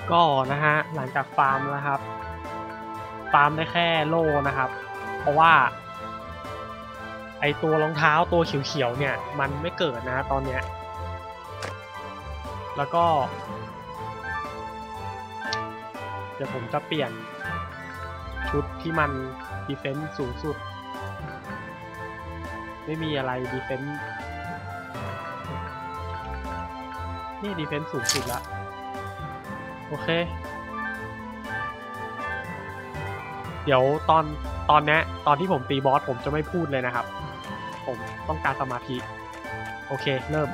ก็นะฮะหลังจากฟาร์มแล้วครับฟาร์มได้แค่โล่นะครับเพราะว่าไอตัวรองเท้าตัวเขียวๆเนี่ยมันไม่เกิดนะตอนเนี้ยแล้วก็เดี๋ยวผมจะเปลี่ยนชุดที่มันดีเฟนซ์สูงสุดไม่มีอะไรดีเฟนซ์นี่ดีเฟนซ์สูงสุดละโอเคเดี๋ยวตอนนี้ตอนที่ผมตีบอสผมจะไม่พูดเลยนะครับผมต้องการสมาธิโอเคเริ่ม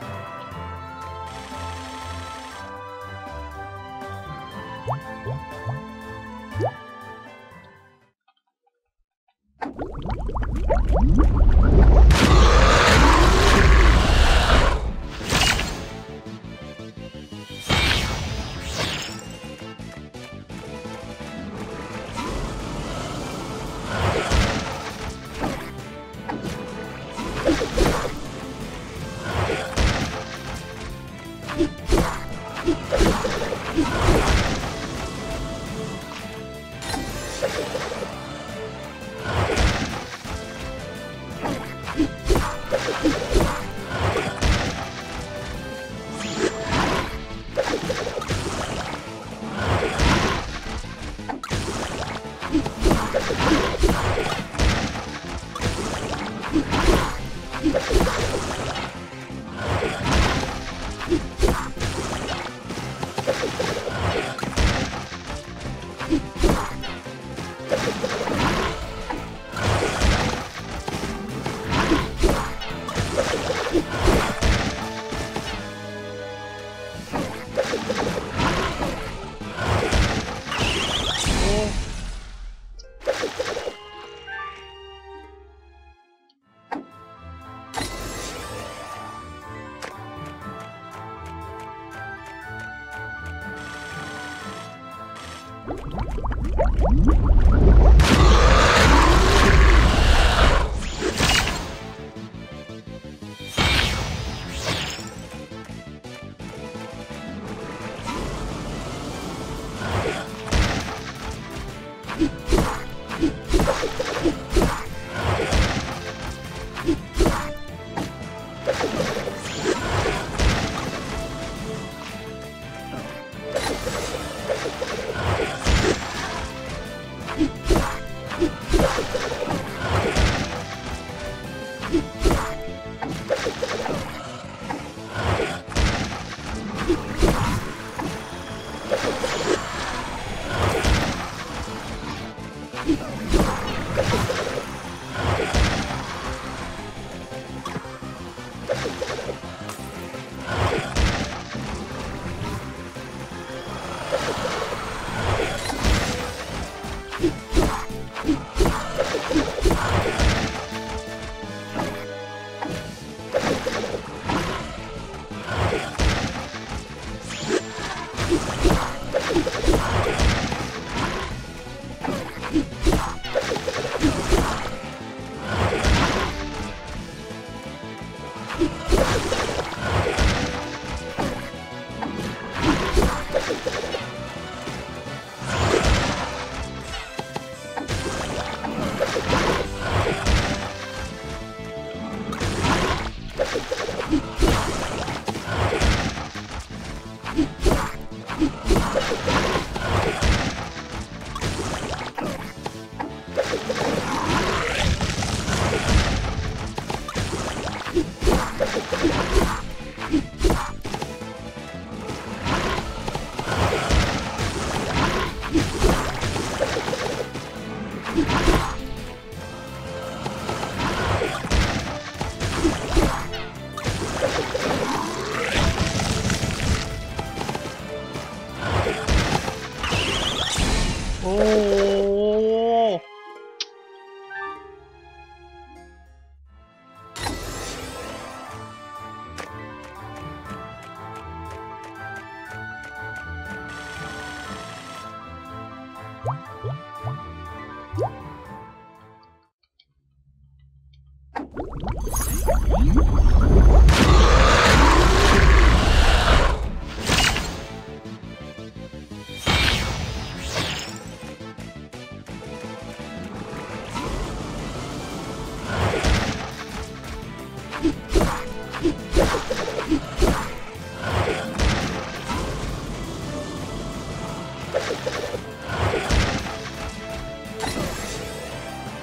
โอ้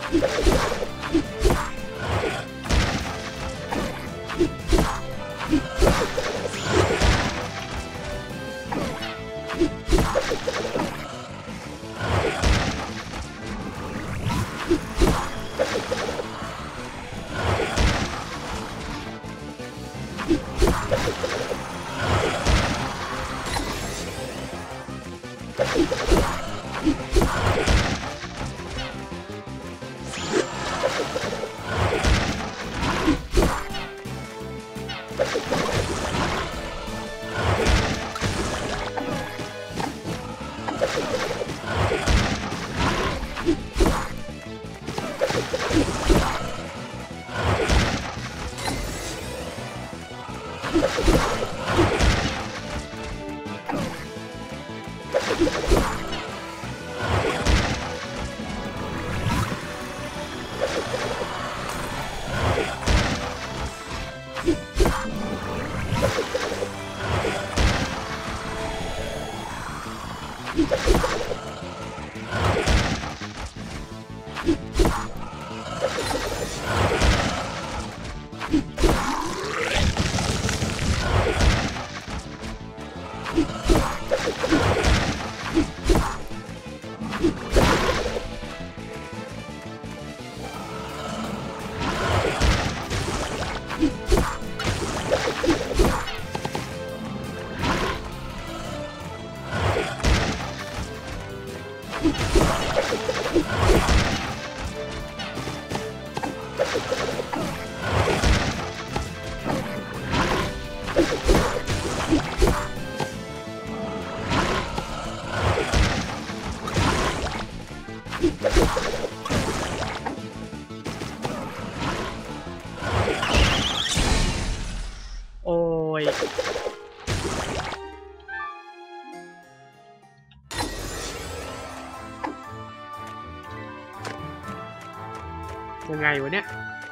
โอ้ยยังไงวะเนี่ย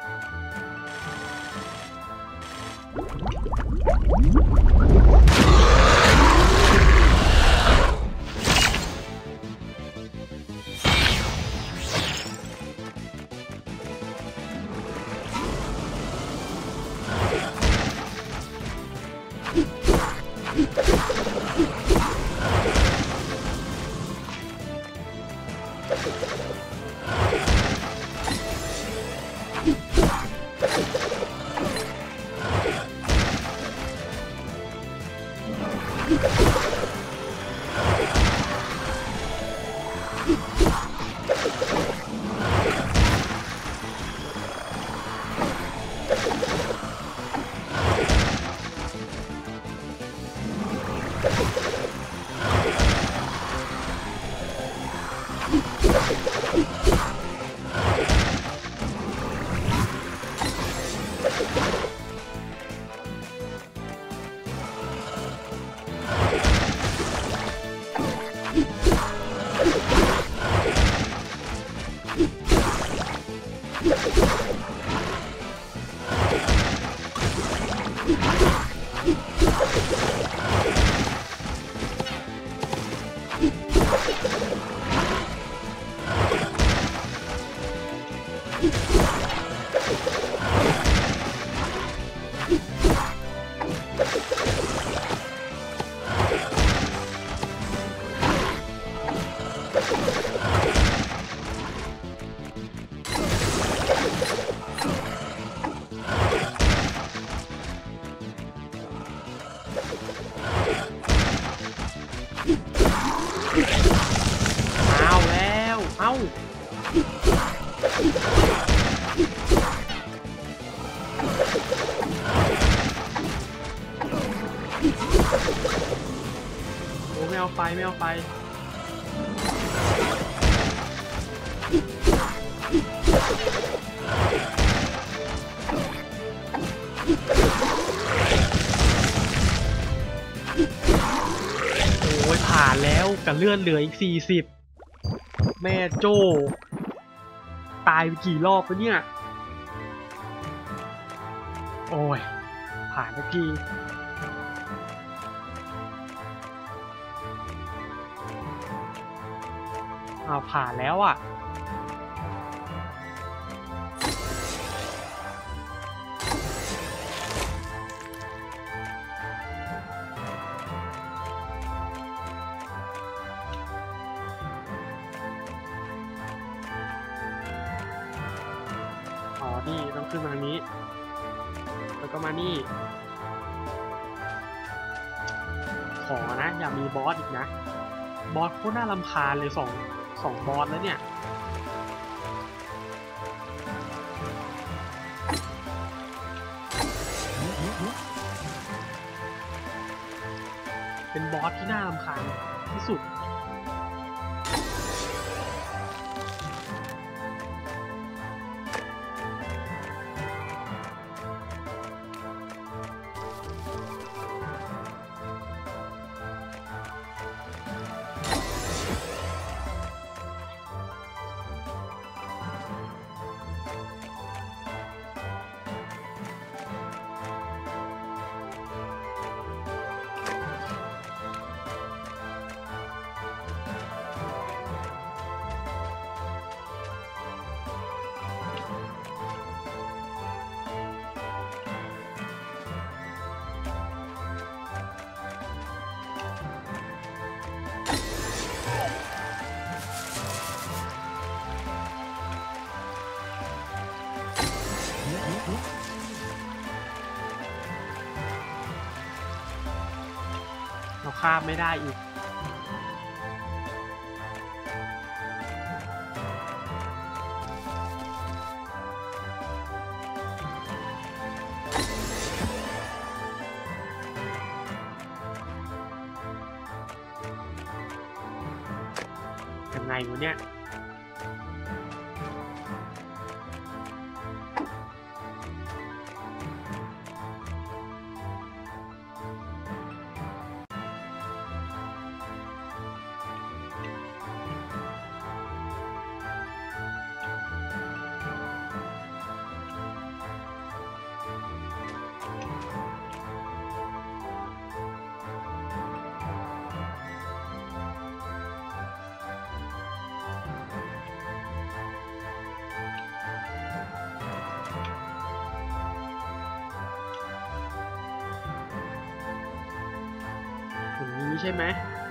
เอาแล้วเอ้าโอ้ไม่เอาไฟไม่เอาไฟโอ้ยผ่านแล้วกับเลื่อนเหลืออีก40แม่โจ้ตายไปกี่รอบแล้วเนี่ยโอ้ยผ่านเมื่อกี้ผ่านแล้วอ่ะนี่ต้องขึ้นมาทางนี้ แล้วก็มานี่ ขอนะอย่ามีบอสอีกนะบอสโคตรน่ารำคาญเลยสองบอสแล้วเนี่ยเป็นบอสที่น่ารำคาญที่สุดเราข้ามไม่ได้อีกยังไงวะเนี่ยอย่างนี้ใช่ไหม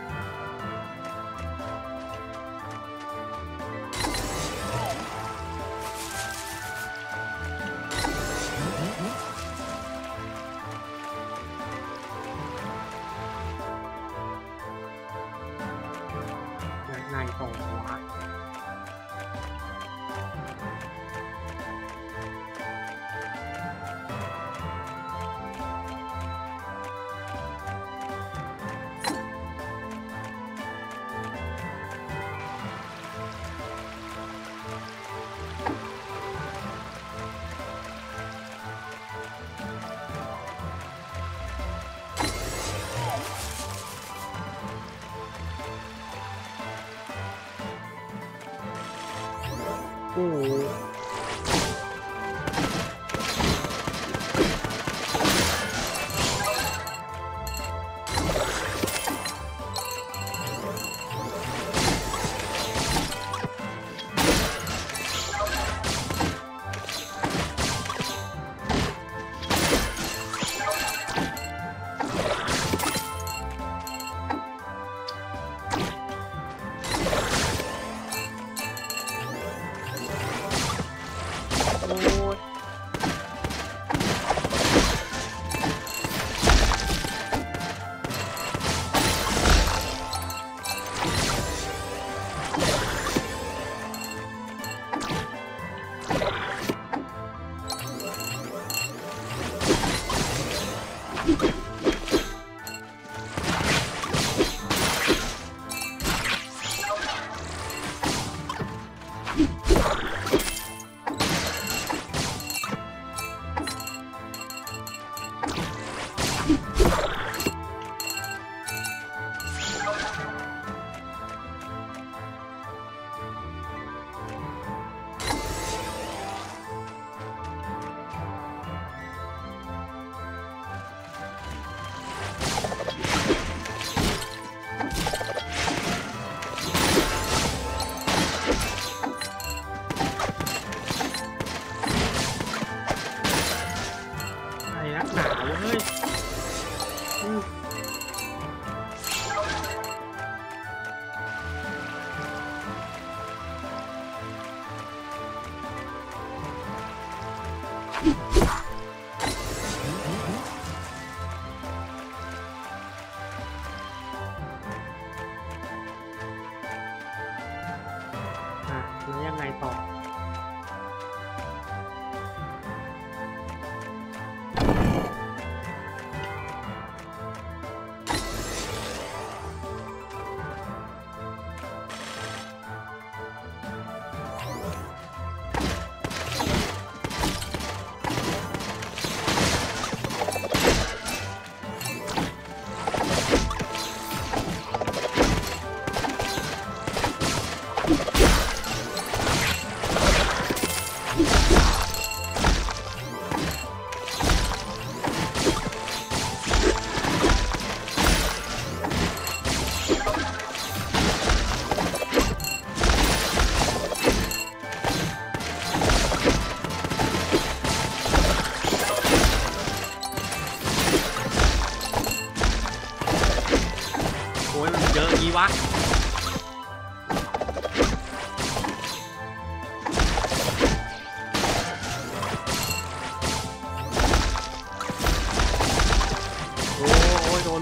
ยังไงต่อวะโอ้โห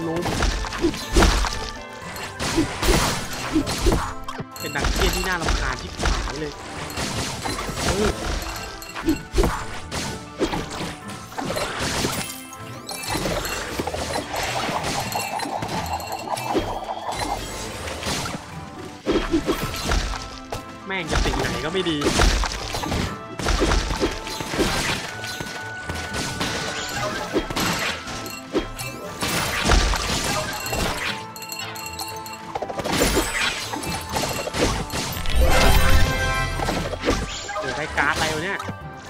ลุมเป็นดักเกี้ยนที่น่ารำคาญที่ขายเลยแม่งจะติไหนก็ไม่ดีได้การ์ดอะไรวะเนี่ย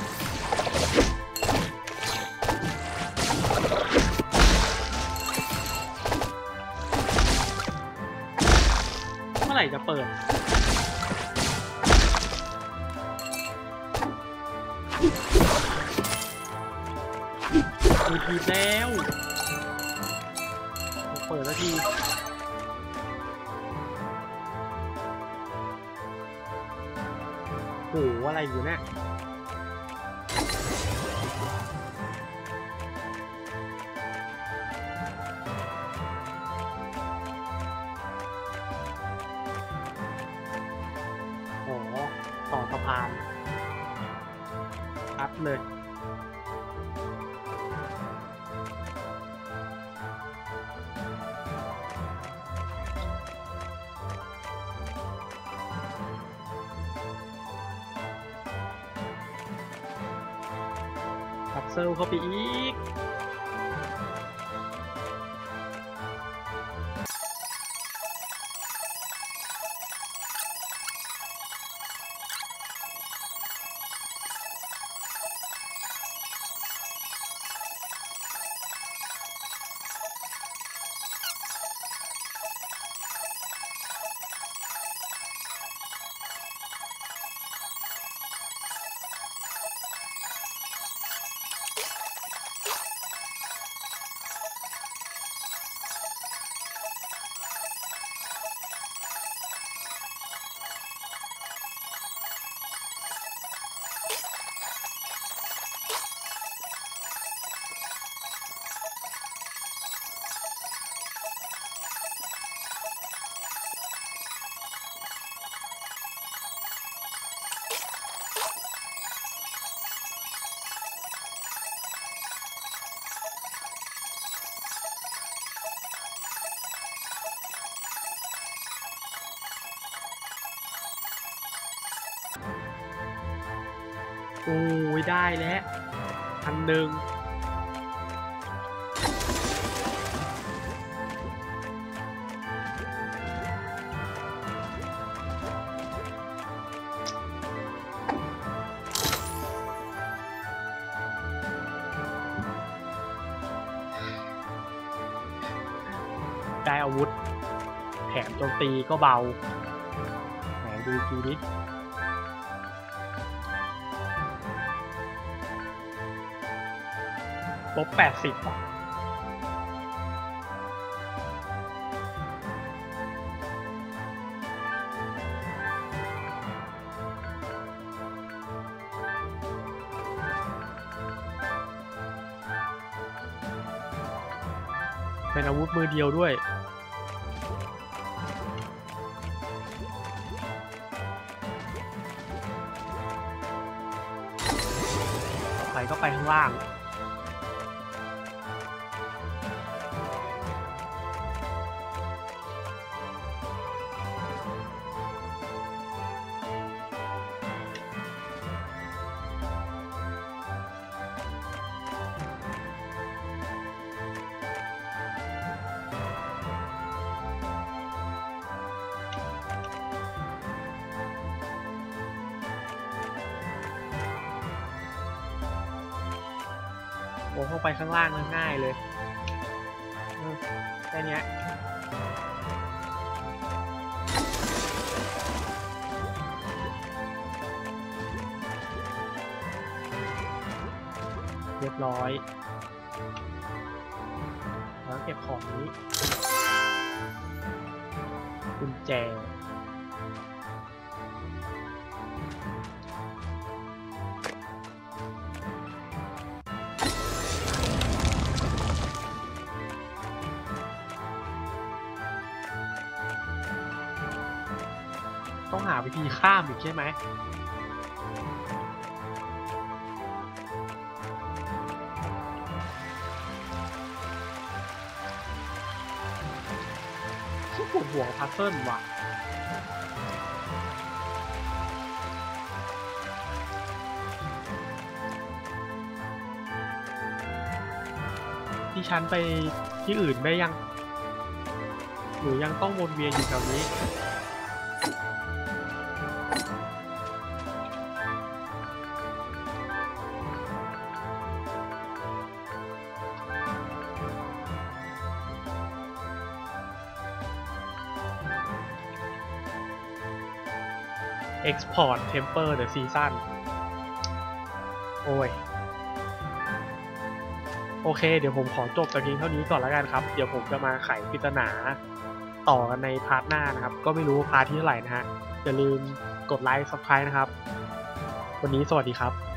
เมื่อไหร่จะเปิดมีทีแล้วเปิดแล้วทีโหอะไรอยู่เนี่ยโหต่อสะพานอัพเลยเซลเข้าไปอีกโอ้ยได้แล้วอันหนึ่งได้อาวุธแถมโจมตีก็เบาไหนดูคิวดิลบ80อ่ะเป็นอาวุธมือเดียวด้วยต่อไปก็ไปข้างล่างโอ้เข้าไปข้างล่างง่ายเลยแค่นี้เรียบร้อยแล้วเก็บของนี้กุญแจต้องหาวิธีข้ามอีกใช่ไหมปวดหัวพัซเซิลว่ะที่ฉันไปที่อื่นได้ยังหรือยังต้องวนเวียนอยู่แถวนี้ Export Temper the Season โอ้ยโอเคเดี๋ยวผมขอจบแต่เพียงเท่านี้ก่อนแล้วกันครับเดี๋ยวผมจะมาไขปริศนาต่อกันในพาร์ทหน้านะครับก็ไม่รู้พาร์ทที่เท่าไหร่นะฮะอย่าลืมกดไลค์ Subscribe นะครับวันนี้สวัสดีครับ